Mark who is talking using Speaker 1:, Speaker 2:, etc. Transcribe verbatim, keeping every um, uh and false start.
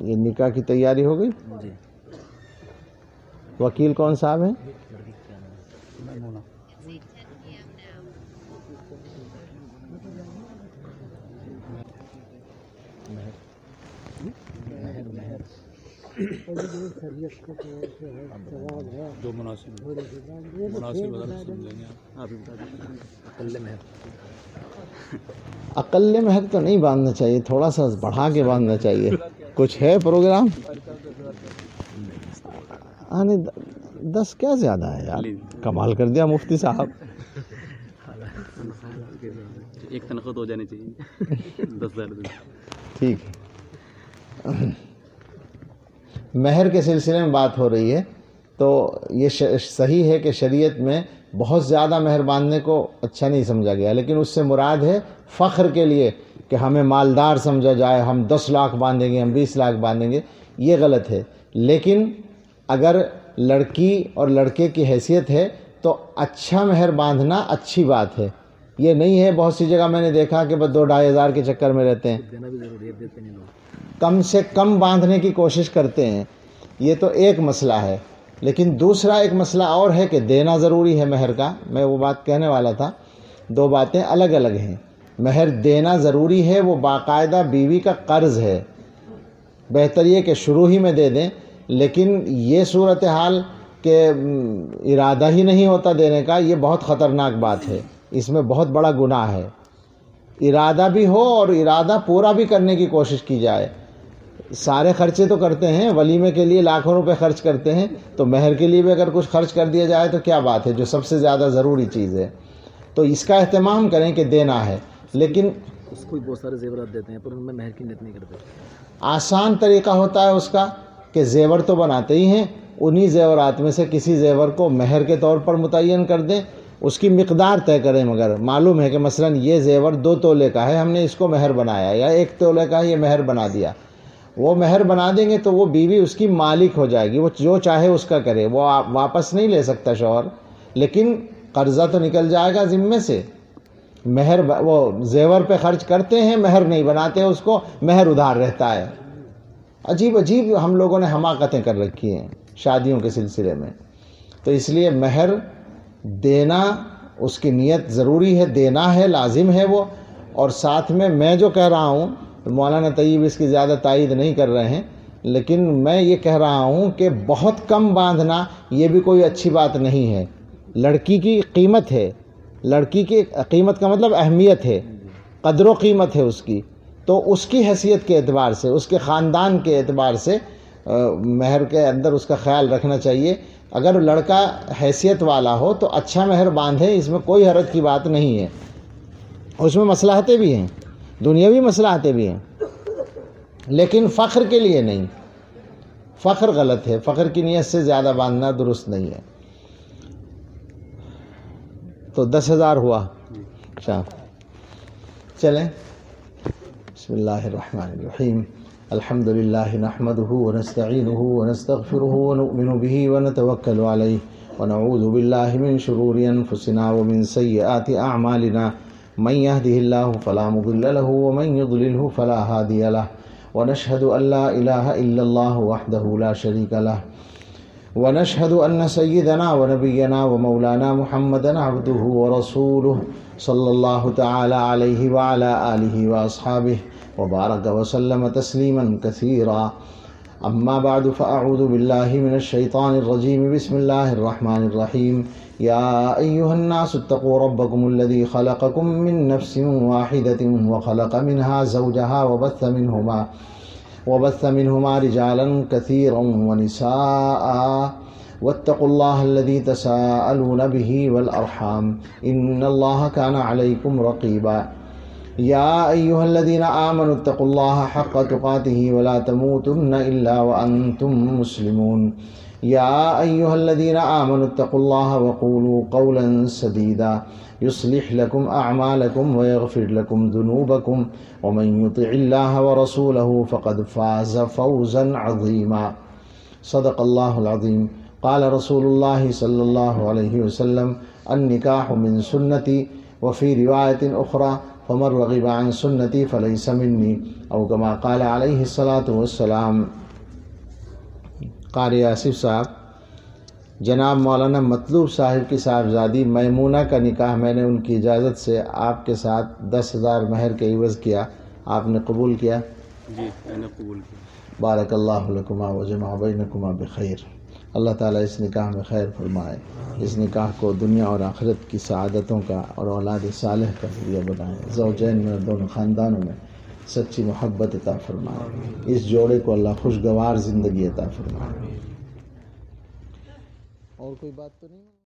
Speaker 1: یہ نکاح کی تیاری ہو گئی؟
Speaker 2: جی.
Speaker 1: وکیل کون صاحب ہیں؟
Speaker 2: جو مناسب مناسب سمجھیں گے آپ ہی بتا دیں. اقل مہر
Speaker 1: اقل مہر تو نہیں باندھنا چاہیے، تھوڑا سا بڑھا کے باندھنا چاہیے. کچھ ہے پروگرام؟ آنے دس کیا زیادہ ہے یار، کمال کر دیا مفتی صاحب.
Speaker 2: ایک تنخواہ تو ہو جانی چاہیے دس ہزار.
Speaker 1: ٹھیک ہے. مہر کے سلسلے میں بات ہو رہی ہے تو یہ صحیح ہے کہ شریعت میں بہت زیادہ مہر باندھنے کو اچھا نہیں سمجھا گیا، لیکن اس سے مراد ہے فخر کے لیے کہ ہمیں مالدار سمجھا جائے، ہم دس لاکھ باندھیں گے، ہم بیس لاکھ باندھیں گے، یہ غلط ہے. لیکن اگر لڑکی اور لڑکے کی حیثیت ہے تو اچھا مہر باندھنا اچھی بات ہے. یہ نہیں ہے بہت سی جگہ میں نے دیکھا کہ بس دو ڈھائی ہزار کے چکر میں رہتے ہیں،
Speaker 2: دینا بھی ضروری ہے، دیتے نہیں لوگ.
Speaker 1: کم سے کم باندھنے کی کوشش کرتے ہیں. یہ تو ایک مسئلہ ہے. لیکن دوسرا ایک مسئلہ اور ہے کہ دینا ضروری ہے مہر کا. میں وہ بات کہنے والا تھا. دو باتیں الگ الگ ہیں. مہر دینا ضروری ہے، وہ باقاعدہ بیوی کا قرض ہے، بہتر یہ کہ شروع ہی میں دے دیں. لیکن یہ صورتحال کہ ارادہ ہی نہیں ہوتا دینے کا، یہ بہت خطرناک بات ہے. اس میں بہت بڑا گناہ ہے. ارادہ بھی ہو اور ارادہ پورا بھی کرنے کی کوشش کی جائے. سارے خرچے تو کرتے ہیں، ولیمے کے لیے لاکھوں روپے خرچ کرتے ہیں، تو مہر کے لیے بھی اگر کچھ خرچ کر دیا جائے تو کیا بات ہے، جو سب سے زیادہ ضروری چیز ہے. تو اس کا اہتمام کریں کہ دینا ہے. لیکن
Speaker 2: اس کو بہت سارے زیورات دیتے ہیں پر ان میں مہر کی نیت نہیں کرتے.
Speaker 1: آسان طریقہ ہوتا ہے اس کا کہ زیور تو بناتے ہی ہیں، انہی زیورات میں سے کسی زیور کو مہر کے طور پر متعین کر دیں. اس کی مقدار طے کریں. مگر معلوم ہے کہ مثلا یہ زیور دو تولے کا ہے، ہم نے اس کو مہر بنایا، یا ایک تولے کا ہے یہ مہر بنا دیا. وہ مہر بنا دیں گے تو وہ بیوی اس کی مالک ہو جائے گی، وہ جو چاہے اس کا کرے، وہ واپس نہیں لے سکتا شوہر. لیکن قرضہ تو نکل جائے گا ذمے سے. مہر وہ زیور پہ خرچ کرتے ہیں، مہر نہیں بناتے ہیں اس کو، مہر ادھار رہتا ہے. عجیب عجیب ہم لوگوں نے حماقتیں کر رکھی ہیں شادیوں کے سلسلے میں. تو اس لیے مہر دینا، اس کی نیت ضروری ہے، دینا ہے، لازم ہے وہ. اور ساتھ میں میں جو کہہ رہا ہوں، مولانا طیب اس کی زیادہ تائید نہیں کر رہے ہیں، لیکن میں یہ کہہ رہا ہوں کہ بہت کم باندھنا یہ بھی کوئی اچھی بات نہیں ہے. لڑکی کی قیمت ہے، لڑکی کی قیمت کا مطلب اہمیت ہے، قدر و قیمت ہے اس کی. تو اس کی حیثیت کے اعتبار سے، اس کے خاندان کے اعتبار سے مہر کے اندر اس کا خیال رکھنا چاہیے. اگر لڑکا حیثیت والا ہو تو اچھا مہر باندھے، اس میں کوئی حرج کی بات نہیں ہے. اس میں مصلحتیں بھی ہیں، دنیاوی مصلحتیں بھی ہیں، لیکن فخر کے لیے نہیں. فخر غلط ہے، فخر کی نیت سے زیادہ باندھنا درست نہیں ہے. تو دس ہزار ہوا. اچھا چلیں. بسم اللہ الرحمن الرحیم. الحمد للہ نحمده ونستعینه ونستغفره ونؤمن به ونتوکل علیہ ونعوذ باللہ من شرور انفسنا ومن سیئات اعمالنا. من يهده الله فلا مضل له ومن يضلله فلا هادي له. ونشهد أن لا إله إلا الله وحده لا شريك له. ونشهد أن سيدنا ونبينا ومولانا محمدا عبده ورسوله صلى الله تعالى عليه وعلى آله وأصحابه وبارك وسلم تسليما كثيرا. أما بعد فأعوذ بالله من الشيطان الرجيم. بسم الله الرحمن الرحيم. يا أيها الناس اتقوا ربكم الذي خلقكم من نفس واحدة وخلق منها زوجها وبث منهما وبث منهما رجالا كثيرا ونساء واتقوا الله الذي تساءلون به والأرحام إن الله كان عليكم رقيبا. يا أيها الذين آمنوا اتقوا الله حق تقاته ولا تموتن إلا وأنتم مسلمون. يا أيها الذين آمنوا اتقوا الله وقولوا قولا سديدا يصلح لكم أعمالكم ويغفر لكم ذنوبكم ومن يطع الله ورسوله فقد فاز فوزا عظيما. صدق الله العظيم. قال رسول الله صلى الله عليه وسلم النكاح من سنتي. وفي رواية أخرى فمن رغب عن سنتی فلیس منی او کما قال علیہ الصلاۃ والسلام۔ قاری آصف صاحب، جناب مولانا مطلوب صاحب کی صاحبزادی میمونہ کا نکاح میں نے ان کی اجازت سے آپ کے ساتھ دس ہزار مہر کے عوض کیا، آپ نے قبول کیا؟
Speaker 2: جی میں نے قبول کیا۔
Speaker 1: بارک اللہ لکما وجمع بینکما بخیر۔ اللہ تعالیٰ اس نکاح میں خیر فرمائے، اس نکاح کو دنیا اور آخرت کی سعادتوں کا اور اولاد صالح کا ذریعہ بنائے، زوجین میں اور دونوں خاندانوں میں سچی محبت عطا فرمائے، اس جوڑے کو اللہ خوشگوار زندگی عطا فرمائے۔ اور کوئی بات تو نہیں؟